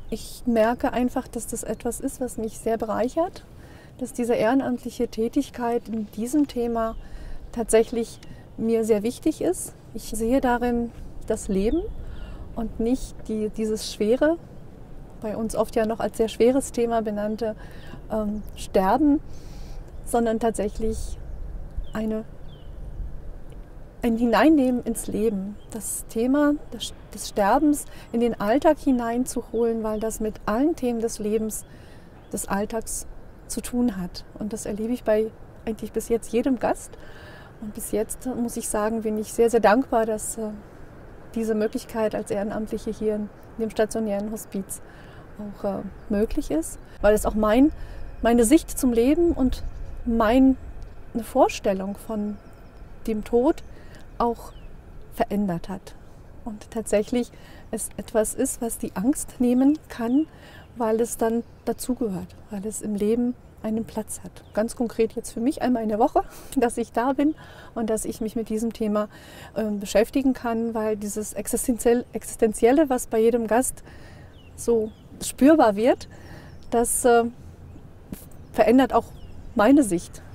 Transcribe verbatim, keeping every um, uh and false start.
Ich merke einfach, dass das etwas ist, was mich sehr bereichert, dass diese ehrenamtliche Tätigkeit in diesem Thema tatsächlich mir sehr wichtig ist. Ich sehe darin das Leben und nicht die, dieses schwere, bei uns oft ja noch als sehr schweres Thema benannte ähm, Sterben, sondern tatsächlich eine, ein Hineinnehmen ins Leben. Das Thema des, des Sterbens in den Alltag hineinzuholen, weil das mit allen Themen des Lebens, des Alltags zu tun hat. Und das erlebe ich bei eigentlich bis jetzt jedem Gast. Und bis jetzt, muss ich sagen, bin ich sehr, sehr dankbar, dass äh, diese Möglichkeit als Ehrenamtliche hier in dem stationären Hospiz auch äh, möglich ist, weil es auch mein, meine Sicht zum Leben und meine Vorstellung von dem Tod auch verändert hat. Und tatsächlich es etwas ist, was die Angst nehmen kann, weil es dann dazugehört, weil es im Leben einen Platz hat. Ganz konkret jetzt für mich einmal in der Woche, dass ich da bin und dass ich mich mit diesem Thema äh, beschäftigen kann, weil dieses Existenziell, Existenzielle, was bei jedem Gast so spürbar wird, das äh, verändert auch meine Sicht